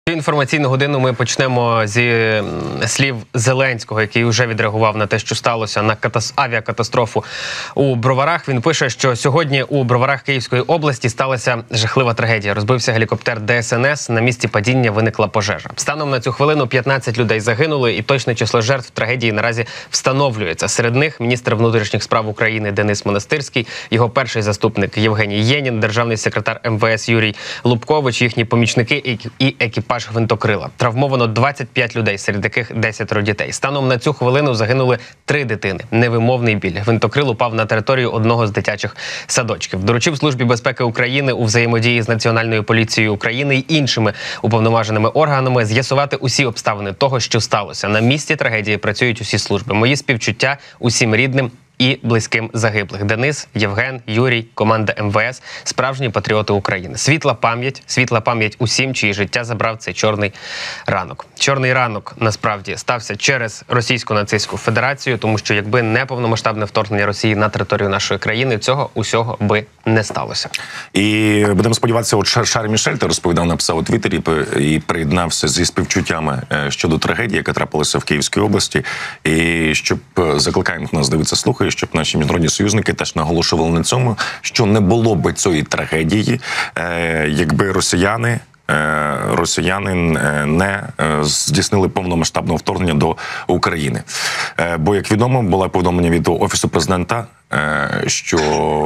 Інформаційну годину ми почнемо зі слів Зеленського, який вже відреагував на те, що сталося на авіакатастрофу у Броварах. Він пише, що сьогодні у Броварах Київської області сталася жахлива трагедія. Розбився гелікоптер ДСНС, на місці падіння виникла пожежа. Станом на цю хвилину 15 людей загинули і точне число жертв трагедії наразі встановлюється. Серед них міністр внутрішніх справ України Денис Монастирський, його перший заступник Євгеній Єнін, державний секретар МВС Юрій Лубкович, їхні помічники і екіпаж гвинтокрила. Травмовано 25 людей, серед яких 10 дітей. Станом на цю хвилину загинули 3 дитини. Невимовний біль. Гвинтокрил упав на територію одного з дитячих садочків. Доручив Службі безпеки України у взаємодії з Національною поліцією України й іншими уповноваженими органами з'ясувати усі обставини того, що сталося. На місці трагедії працюють усі служби. Мої співчуття усім рідним і близьким загиблих. Денис, Євген, Юрій, команда МВС – справжні патріоти України. Світла пам'ять усім, чиї життя забрав цей чорний ранок. Чорний ранок, насправді, стався через Російську нацистську федерацію, тому що якби не повномасштабне вторгнення Росії на територію нашої країни, цього усього би не сталося. І будемо сподіватися, от Шарль Мішель розповідав, написав у Твіттері і приєднався зі співчуттями щодо трагедії, яка трапилася в Київській області, і щоб закликаємо нас дивитися, слухати, щоб наші міжнародні союзники теж наголошували на цьому, що не було би цієї трагедії, якби росіяни не здійснили повномасштабного вторгнення до України. Бо, як відомо, було повідомлення від Офісу президента, що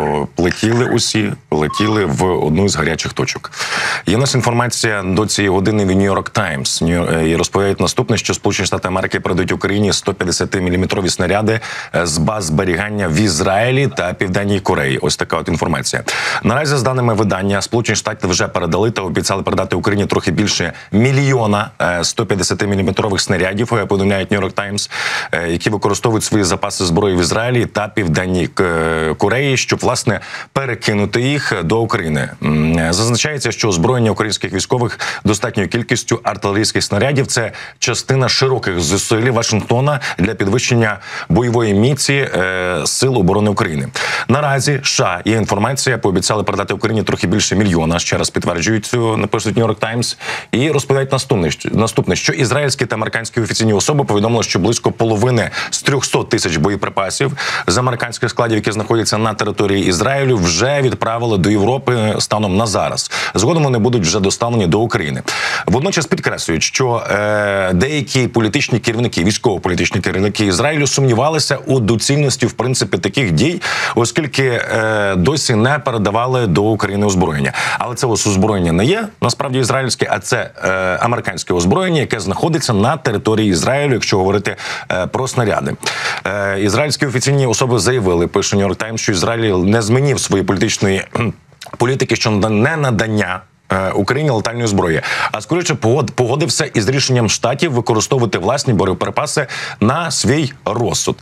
летіли в одну з гарячих точок. Є у нас інформація до цієї години в New York Times. І розповідають наступне, що Сполучені Штати Америки передають Україні 150-мм снаряди з баз зберігання в Ізраїлі та Південній Кореї. Ось така от інформація. Наразі, з даними видання, Сполучені Штати вже передали та обіцяли передати Україні трохи більше 1 мільйона 150-мм снарядів, повідомляють New York Times, які використовують свої запаси зброї в Ізраїлі та Південній Кореї, щоб, власне, перекинути їх до України. Зазначається, що озброєння українських військових достатньою кількістю артилерійських снарядів – це частина широких зусиль Вашингтона для підвищення бойової міці Сил оборони України. Наразі США, є інформація, пообіцяли передати Україні трохи більше 1 мільйона, ще раз підтверджують, напишуть New York Times, і розповідають наступне, що ізраїльські та американські офіційні особи повідомили, що близько половини з 300 тисяч боєприпасів з американських складів, які знаходяться на території Ізраїлю, вже відправили до Європи станом на зараз. Згодом вони будуть вже доставлені до України. Водночас підкреслюють, що деякі політичні керівники, військово-політичні керівники Ізраїлю сумнівалися у доцільності, в принципі, таких дій, оскільки досі не передавали до України озброєння. Але це ось озброєння не є, насправді, ізраїльське, а це американське озброєння, яке знаходиться на території Ізраїлю, якщо говорити про снаряди. Ізраїльські офіційні особи заявили, пише New York Times, що Ізраїль не змінив своєї політичної політики щодо ненадання Україні летальної зброї, а скоріше погодився із рішенням Штатів використовувати власні боєприпаси на свій розсуд.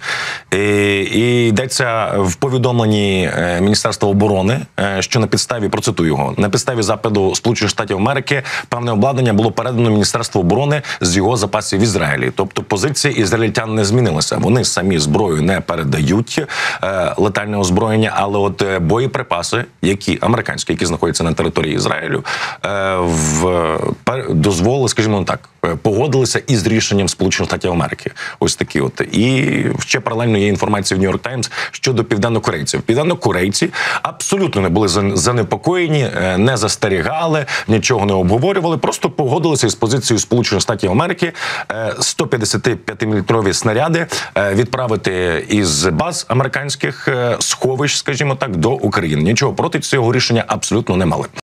І йдеться в повідомленні Міністерства оборони, що на підставі, процитую його, на підставі запиту Сполучених Штатів Америки певне обладнання було передано Міністерству оборони з його запасів в Ізраїлі. Тобто позиція ізраїльтян не змінилася. Вони самі зброю не передають, летальне озброєння, але от боєприпаси, американські, які знаходяться на території Ізраїлю, дозволили, скажімо так, погодилися із рішенням Сполучених Штатів Америки. Ось такі от. І ще паралельно є інформація в New York Times щодо південнокорейців. Південнокорейці абсолютно не були занепокоєні, не застерігали, нічого не обговорювали, просто погодилися із позицією Сполучених Штатів Америки 155-мм снаряди відправити із баз американських сховищ, скажімо так, до України. Нічого проти цього рішення абсолютно не мали.